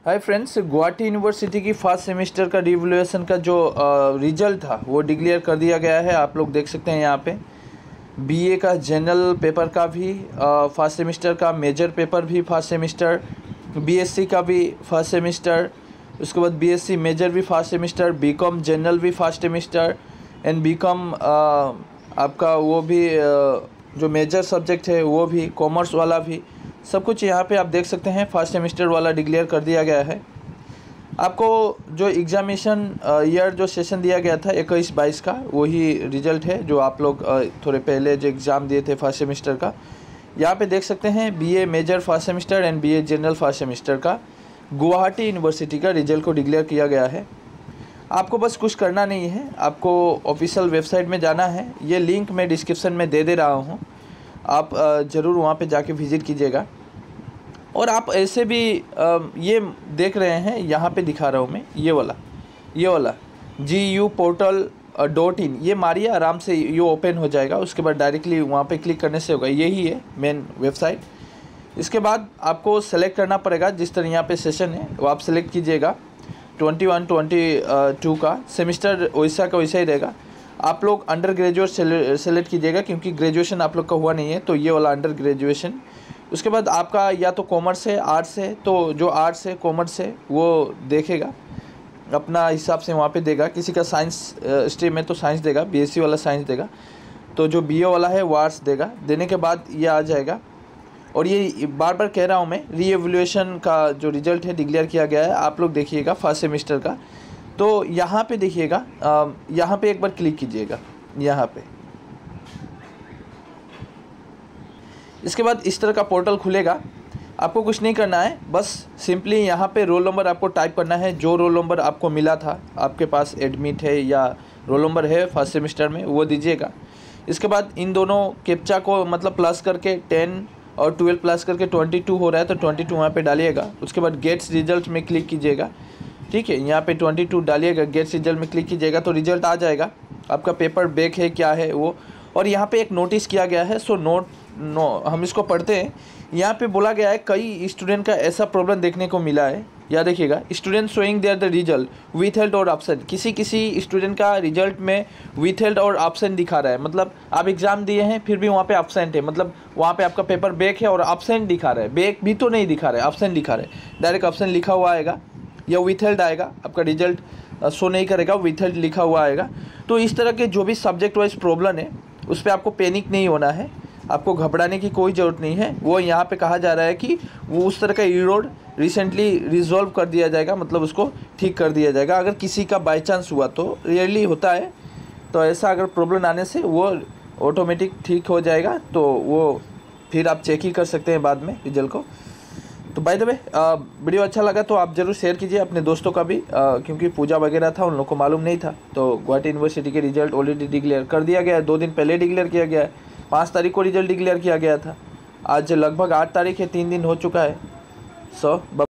हाय friends, Guwahati university की first semester का revaluation का जो रिजल्ट था वो डिक्लेयर कर दिया गया है। आप लोग देख सकते हैं यहाँ पे बीए का जनरल पेपर का भी फर्स्ट सेमेस्टर का, मेजर पेपर भी फर्स्ट सेमेस्टर, बीएससी का भी फर्स्ट सेमेस्टर, उसके बाद बीएससी मेजर भी फर्स्ट सेमेस्टर, बीकॉम जनरल भी फर्स्ट सेमेस्टर एंड बीकॉम आपका वो भी जो मेजर सब्जेक्ट है वो भी, कॉमर्स वाला भी, सब कुछ यहाँ पे आप देख सकते हैं फर्स्ट सेमेस्टर वाला डिक्लेयर कर दिया गया है। आपको जो एग्ज़ामिनेशन ईयर जो सेशन दिया गया था 21-22 का, वही रिजल्ट है जो आप लोग थोड़े पहले जो एग्ज़ाम दिए थे फर्स्ट सेमेस्टर का। यहाँ पे देख सकते हैं BA major first semester and BA general first semester का गुवाहाटी यूनिवर्सिटी का रिजल्ट को डिक्लेयर किया गया है। आपको बस कुछ करना नहीं है, आपको ऑफिशियल वेबसाइट में जाना है। ये लिंक मैं डिस्क्रिप्शन में दे रहा हूँ, आप ज़रूर वहाँ पे जाके विज़िट कीजिएगा। और आप ऐसे भी ये देख रहे हैं, यहाँ पे दिखा रहा हूँ मैं, ये वाला GU-portal.in, ये मारिए, आराम से ये ओपन हो जाएगा। उसके बाद डायरेक्टली वहाँ पे क्लिक करने से होगा, यही है मेन वेबसाइट। इसके बाद आपको सेलेक्ट करना पड़ेगा, जिस तरह यहाँ पे सेशन है वो आप सेलेक्ट कीजिएगा। 21-22 का सेमेस्टर वैसा का वैसा ही रहेगा। आप लोग अंडर ग्रेजुएट सेलेक्ट कीजिएगा, क्योंकि ग्रेजुएशन आप लोग का हुआ नहीं है, तो ये वाला अंडर ग्रेजुएशन। उसके बाद आपका या तो कॉमर्स है, आर्ट्स है, तो जो आर्ट्स है कॉमर्स है वो देखेगा, अपना हिसाब से वहाँ पे देगा। किसी का साइंस स्ट्रीम है तो साइंस देगा, बीएससी वाला साइंस देगा, तो जो बीए वाला है वो आर्ट्स देगा। देने के बाद ये आ जाएगा। और ये बार बार कह रहा हूँ मैं, रीएवल्यूएशन का जो रिजल्ट है डिक्लेयर किया गया है, आप लोग देखिएगा फर्स्ट सेमेस्टर का। तो यहाँ पे देखिएगा, यहाँ पे एक बार क्लिक कीजिएगा, यहाँ पे। इसके बाद इस तरह का पोर्टल खुलेगा। आपको कुछ नहीं करना है, बस सिंपली यहाँ पे रोल नंबर आपको टाइप करना है। जो रोल नंबर आपको मिला था, आपके पास एडमिट है या रोल नंबर है फर्स्ट सेमेस्टर में, वो दीजिएगा। इसके बाद इन दोनों कैप्चा को मतलब प्लस करके 10 और 12 प्लस करके 22 हो रहा है, तो 22 वहाँ पे डालिएगा। उसके बाद गेट्स रिजल्ट में क्लिक कीजिएगा, ठीक है। यहाँ पे 22 डालिएगा, गेट्स रिजल्ट में क्लिक कीजिएगा, तो रिजल्ट आ जाएगा। आपका पेपर बैक है क्या है वो। और यहाँ पे एक नोटिस किया गया है, सो हम इसको पढ़ते हैं। यहाँ पे बोला गया है कई स्टूडेंट का ऐसा प्रॉब्लम देखने को मिला है। या देखिएगा, student showing their the result withheld और एब्सेंट। किसी स्टूडेंट का रिजल्ट में विथहेल्ड और एब्सेंट दिखा रहा है, मतलब आप एग्ज़ाम दिए हैं फिर भी वहाँ पे एब्सेंट है, मतलब वहाँ पे आपका पेपर बैक है और एब्सेंट दिखा रहा है। बैक भी तो नहीं दिखा रहा है, एब्सेंट दिखा रहा है। डायरेक्ट एब्सेंट लिखा हुआ आएगा या विथहेल्ड आएगा, आपका रिजल्ट शो नहीं करेगा, विथहेल्ड लिखा हुआ आएगा। तो इस तरह के जो भी सब्जेक्ट वाइज प्रॉब्लम है उस पर आपको पैनिक नहीं होना है, आपको घबराने की कोई ज़रूरत नहीं है। वो यहाँ पे कहा जा रहा है कि वो उस तरह का एरर रिसेंटली रिजॉल्व कर दिया जाएगा, मतलब उसको ठीक कर दिया जाएगा। अगर किसी का बाई चांस हुआ, तो रेयरली होता है, तो ऐसा अगर प्रॉब्लम आने से वो ऑटोमेटिक ठीक हो जाएगा, तो वो फिर आप चेक ही कर सकते हैं बाद में रिजल्ट को। तो बाय द वे, वीडियो अच्छा लगा तो आप ज़रूर शेयर कीजिए अपने दोस्तों का भी, क्योंकि पूजा वगैरह था, उन लोग को मालूम नहीं था। तो गुवाहाटी यूनिवर्सिटी के रिजल्ट ऑलरेडी डिक्लेयर कर दिया गया है, 2 दिन पहले डिक्लेयर किया गया है। 5 तारीख को रिजल्ट डिक्लेयर किया गया था, आज लगभग 8 तारीख है, 3 दिन हो चुका है। सो